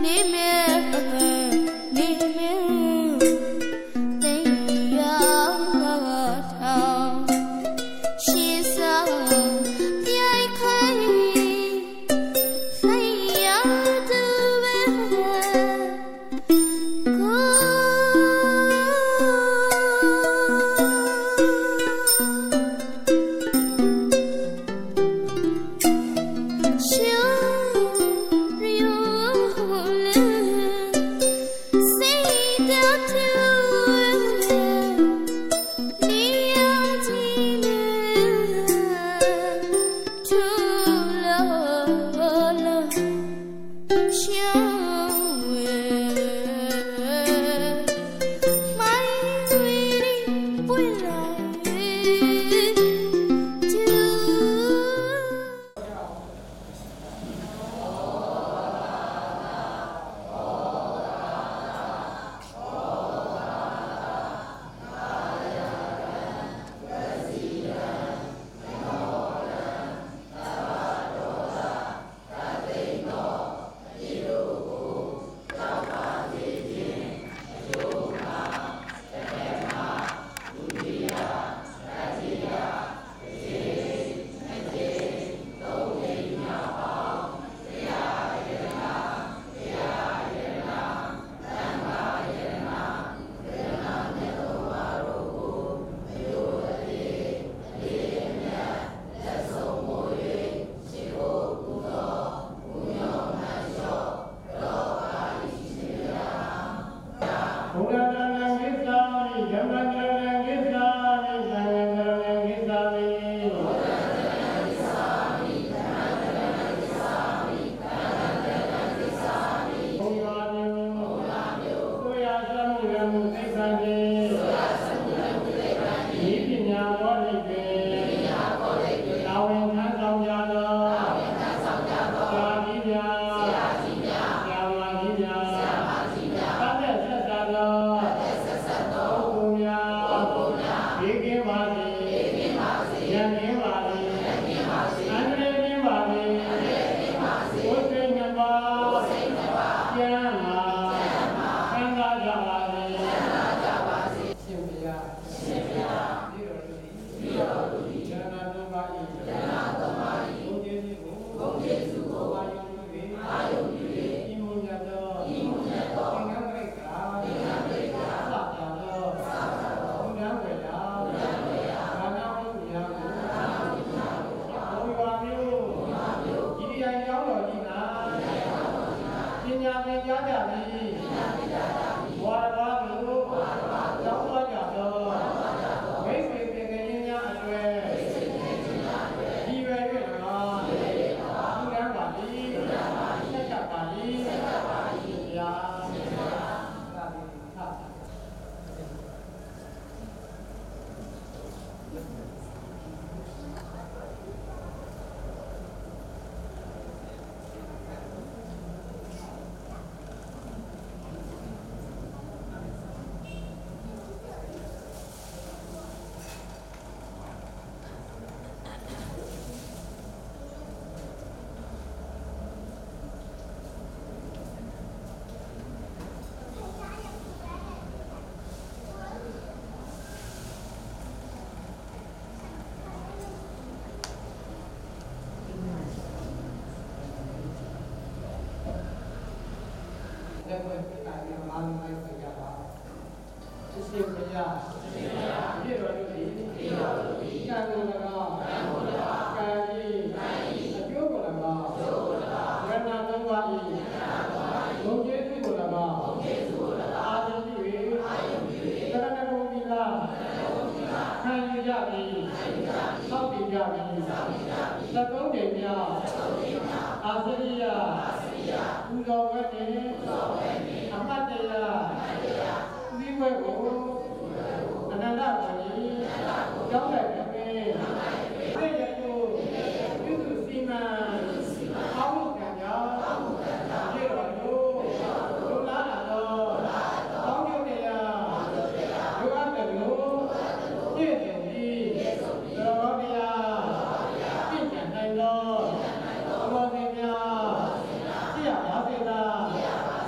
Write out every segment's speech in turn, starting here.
Hãy subscribe cho kênh Ghiền Mì Gõ để không bỏ lỡ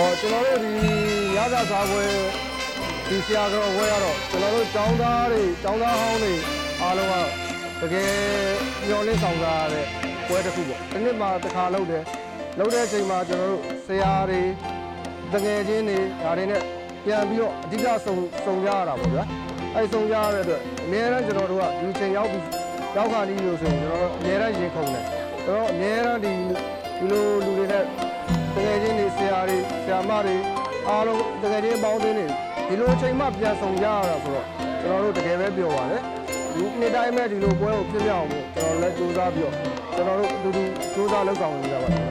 ကျွန်တော်တို့ဒီရသစားပွဲဒီဆရာတော်ဝဲရတော့ကျွန်တော်တို့ចောင်းသားတွေចောင်းသားဟောင်းတွေအားလုံးကတကယ်မျောလင့်ဆောင်ကြရတဲ့ပွဲတစ်ခုပေါ့ဒီနှစ်မှာတစ်ခါလုပ်တယ်လုပ်တဲ့အချိန်မှာကျွန်တော်တို့ဆရာတွေတကယ်ချင်းတွေဒါတွေနဲ့ပြန်ပြီးတော့အဓိကစုံကြရတာပေါ့ဗျာအဲစုံကြရတဲ့အတွက်အများအားကျွန်တော်တို့ကဒီချိန်ရောက်ခါနီးလို့ဆိုရင်ကျွန်တော်တို့အများအားရင်ခုန်တယ်ကျွန်တော်အများအားဒီလိုလူတွေနဲ့တကယ်ချင်းတွေဆရာတွေဆရာမတွေအားလုံးတကယ်ချင်းပေါင်းသင်းနေဒီလိုအချိန်မှပြန်ဆောင်ကြရတာဆိုတော့ကျွန်တော်တို့တကယ်ပဲပြောပါတယ်ဒီနေ့တိုင်းပဲဒီလိုပွဲကိုပြည့်ပြအောင်လို့ကျွန်တော်လည်းကြိုးစားပြီးတော့ကျွန်တော်တို့အတူတူကြိုးစားလုပ်ဆောင်နေကြပါတယ်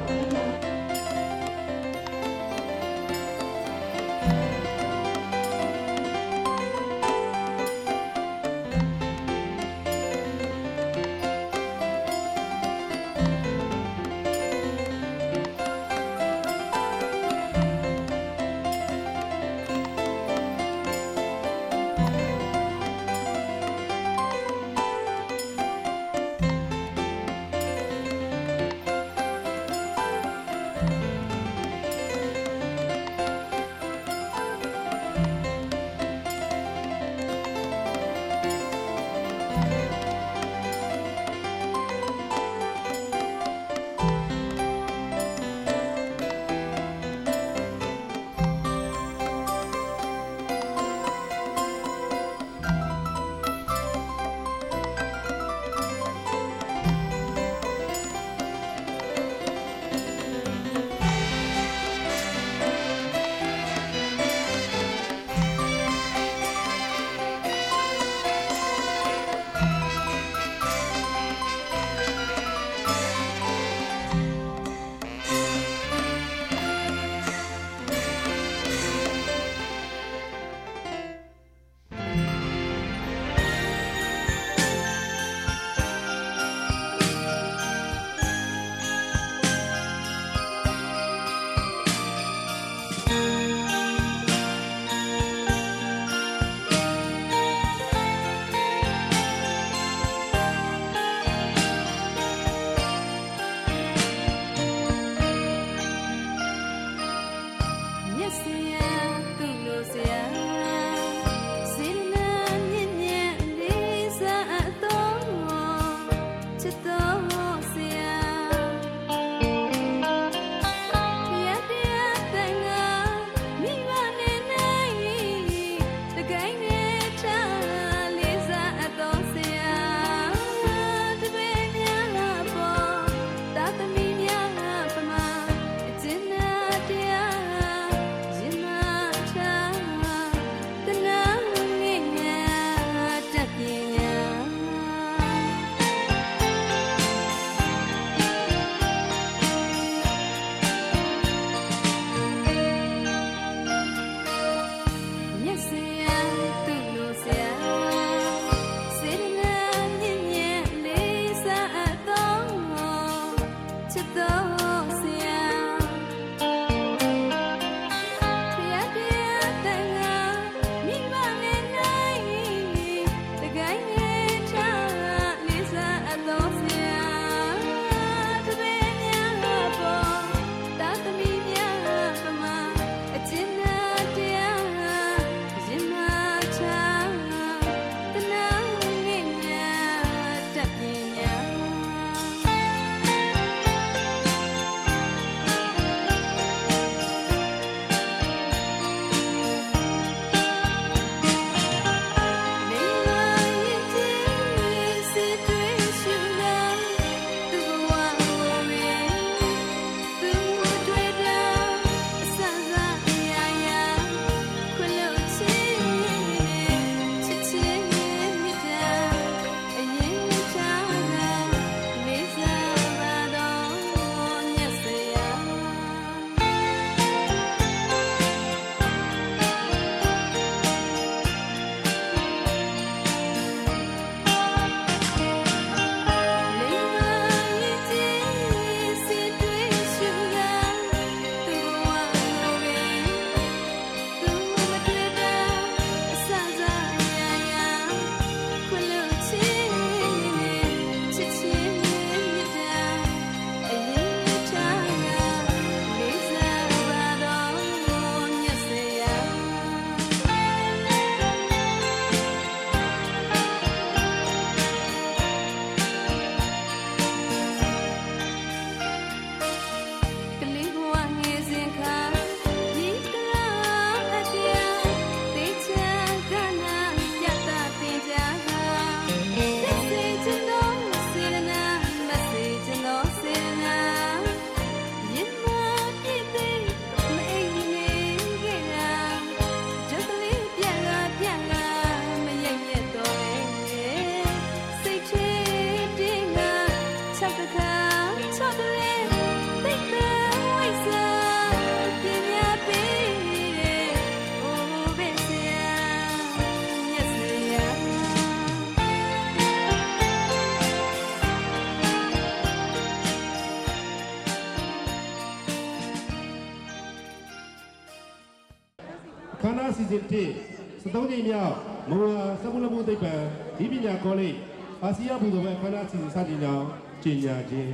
စဉ်တစ်73ကြိမ်မြောက်မုံလာစက်မှုလက်မှုသိပ္ပံဒီပညာကောလိပ်အာဆီယံဘူတော်ပဲခန္ဓာစီစဉ်စတင်ကြောင်းကြေညာခြင်း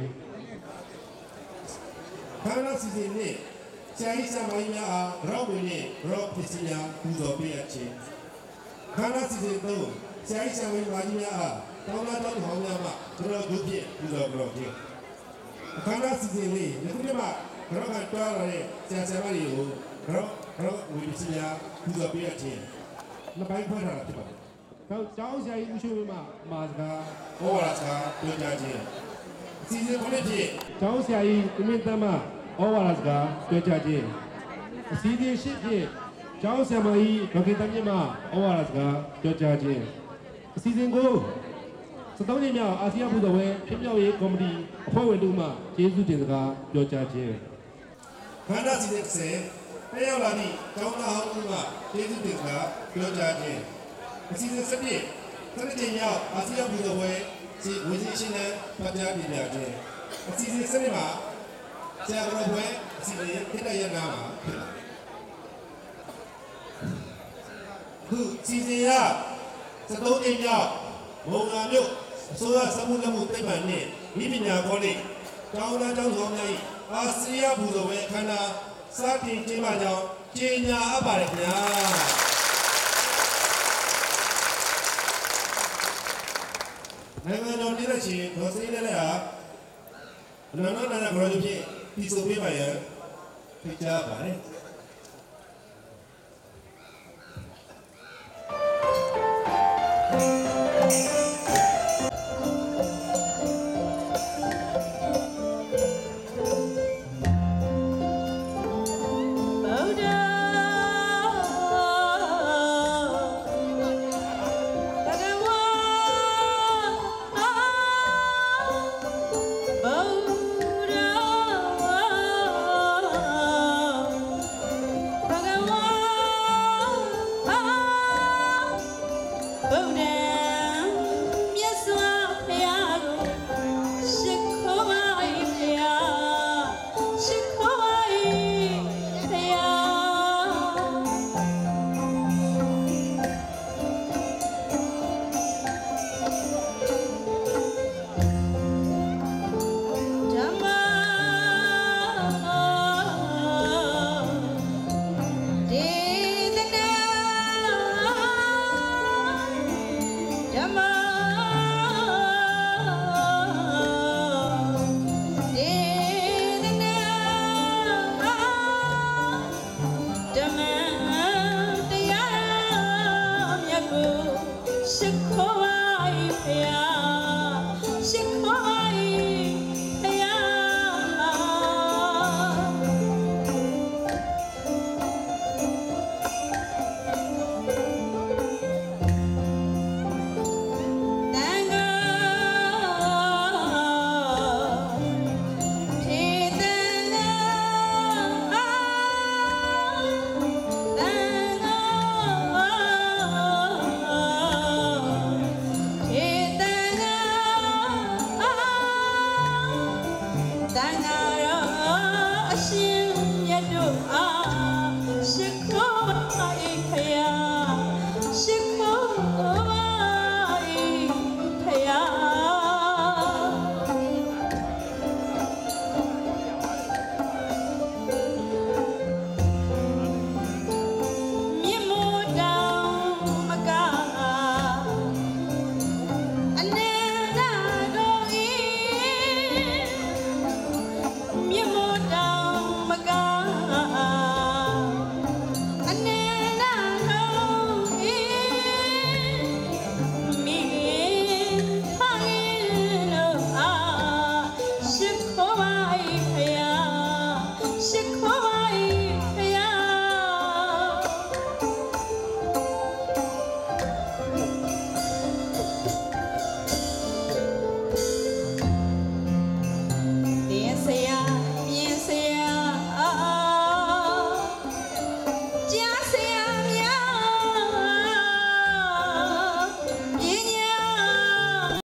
ခန္ဓာစီစဉ်နဲ့ဆရာကြီးဆရာမကြီးများအားရောဝင်နဲ့ရောပစ္စည်းများပူဇော်ပေးရခြင်းခန္ဓာစီစဉ်သုံးဆရာကြီးဆရာမကြီးများအားတောင်းလာတောင်းဟောင်းများမှကျွန်တော်တို့ဖြင့်ပူဇော်ကြခြင်းခန္ဓာစီစဉ်လေးယခုတည်းမှရောကတွားလာတဲ့ဆရာဆရာမတွေကိုရောဝင်ပစ္စည်းများပူဇော်ပေးရခြင်းနှစ်ပိုင်းခွဲထားတာဖြစ်ပါတယ်။နောက်ကျောင်းဆရာကြီးဦးရှိဝင်းမှမာစကားဟောဝါဒစကားပြောကြားခြင်းအစီအစဉ်ခုနှစ်ဖြင့်ကျောင်းဆရာကြီးဦးမင်းတမ်းမှဟောဝါဒစကားပြောကြားခြင်းအစီအစဉ်ရှစ်ဖြင့်ကျောင်းဆရာမကြီးဒေါက်တာတမ်းမြင့်မှဟောဝါဒစကားပြောကြားခြင်းအစီအစဉ်ကို73နှစ်မြောက်အာဆီယံဘူတော်ဝဲဖြစ်မြောက်ရေးကော်မတီအဖွဲ့ဝင်တို့မှကျေးဇူးတင်စကားပြောကြားခြင်းခန္ဓာစီစဉ်တက်ရောက်လာသည့်ကျောင်းသားဟောင်းတို့မှကျေးဇူးတင်စကားပြောကြားခြင်းအစီအစဉ်7နှစ်ကြိမ်မြောက်အာဆီယံဘူတော်ဝဲဝင်စီရှင်နဲ့ပတ်ကြားပြပြခြင်းအစီအစဉ်7နှစ်မှာဆရာတော်ဘွဲအစီအစဉ်ဖြစ်တဲ့ရနာမှာခုစီစဉ်ရ73ကြိမ်မြောက်မုံလာမြို့အစိုးရစမှုလက်မှုသိပ္ပံနှင့်ဤပညာကောလိပ်ကျောင်းသားကျောင်းဆောင်များ၏အာဆီယံဘူတော်ဝဲအခမ်းအနားစတင်ကျင်းပကြောင်းကြေညာအပ်ပါတယ်ခင်ဗျာနိုင်ငံတော်ပြည်သက်ချင်းဒေါ်စိနေလည်းဟာအနန္တနာဂရောဖြင့်ပြည်စုံပေးပါရန်ဖိတ်ကြားပါတယ် Boom